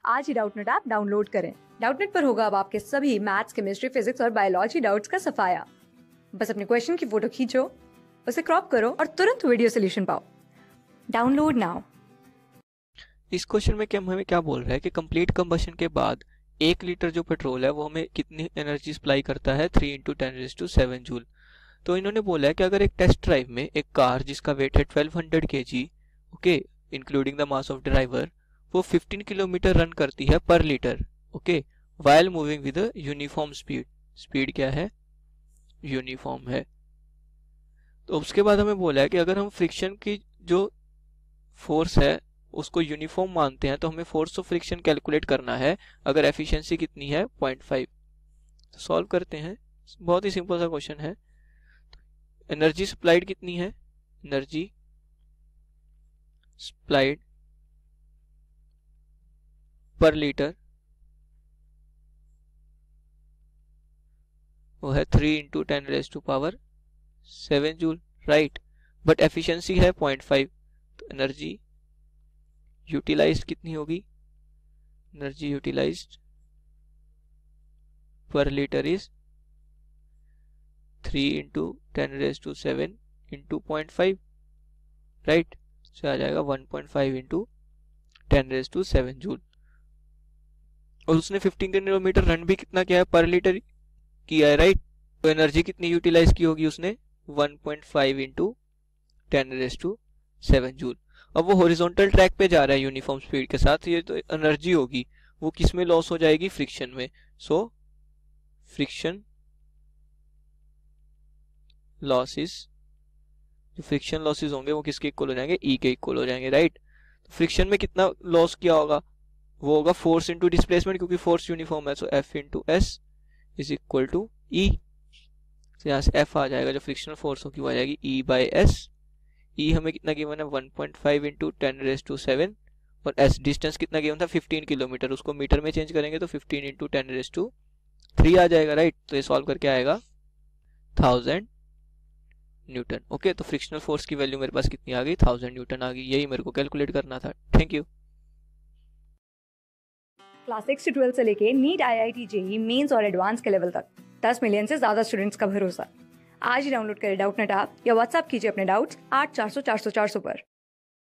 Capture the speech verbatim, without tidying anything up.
आज ही Doubtnut app download करें। डाउटनेट पर होगा अब आपके सभी मैथ्स, केमिस्ट्री, फिजिक्स और बायोलॉजी डाउट्स का सफाया। बस अपने क्वेश्चन की फोटो खींचो, उसे क्रॉप करो और तुरंत वीडियो सोल्यूशन पाओ। Download now. इस क्वेश्चन में क्या हमें क्या बोल रहा है कि कंप्लीट कंबशन के बाद एक लीटर जो पेट्रोल है वो हमें कितनी एनर्जी सप्लाई करता है, three into ten raise to seven joule. तो इन्होंने बोला है कि अगर एक टेस्ट ड्राइव में एक कार जिसका वेट है twelve hundred K G, okay, including the mass of driver, वो फिफ्टीन किलोमीटर रन करती है पर litre, okay, while moving with uniform speed. Speed क्या है? यूनिफॉर्म है। तो उसके बाद हमें बोला है कि अगर हम फ्रिक्शन की जो फोर्स है उसको यूनिफॉर्म मानते हैं तो हमें फोर्स ऑफ फ्रिक्शन कैलकुलेट करना है अगर एफिशिएंसी कितनी है, पॉइंट फाइव। तो सॉल्व करते हैं, बहुत ही सिंपल सा क्वेश्चन है। एनर्जी सप्लाइड कितनी है? एनर्जी सप्लाइड पर लीटर वो है three into ten raise to power seven joule, right. But efficiency है पॉइंट फाइव, तो एनर्जी यूटिलाइज्ड कितनी होगी? एनर्जी यूटिलाइज्ड पर litre is three into ten raise to seven into point five, right. से आ जाएगा one point five into ten raise to seven joule. और उसने फिफ्टीन किलोमीटर रन भी कितना किया है? पर लीटर किया है, राइट। तो एनर्जी कितनी यूटिलाइज की होगी उसने? One point five into ten raise to seven joule. अब वो हॉरिजॉन्टल ट्रैक पे जा रहा है यूनिफॉर्म स्पीड के साथ, ये तो एनर्जी होगी वो किस में लॉस हो जाएगी? फ्रिक्शन में। सो फ्रिक्शन लॉसेस, जो फ्रिक्शन लॉसेस होंगे वो किसके इक्वल हो जाएंगे? ई के इक्वल हो जाएंगे, राइट। तो फ्रिक्शन में कितना लॉस किया होगा? वो होगा फोर्स इंटू डिस्प्लेसमेंट, क्योंकि फोर्स यूनिफॉर्म है। So F into S is equal to E. यहाँ से एफ आ जाएगा, जो फ्रिक्शनल फोर्स होगी वो आ जाएगी ई बाई एस। ई हमें कितना गिवन है? One point five into ten raise to seven, और एस डिस्टेंस कितना गिवन था? Fifteen kilometre. उसको मीटर में चेंज करेंगे तो fifteen into ten raise to three आ जाएगा, राइट। तो ये सॉल्व करके आएगा थाउजेंड न्यूटन। ओके, तो फ्रिक्शनल फोर्स की वैल्यू मेरे पास कितनी आ गई? थाउजेंड न्यूटन आ गई। यही मेरे को कैलकुलेट करना था। Thank you. क्लास सिक्स से ट्वेल्थ से लेके NEET, I I T, JEE Mains और एडवांस के लेवल तक दस मिलियन से ज्यादा स्टूडेंट्स का भरोसा। आज ही डाउनलोड करें डाउटनेट ऐप या व्हाट्सएप कीजिए अपने डाउट्स आठ चार सौ चार सौ चार सौ पर।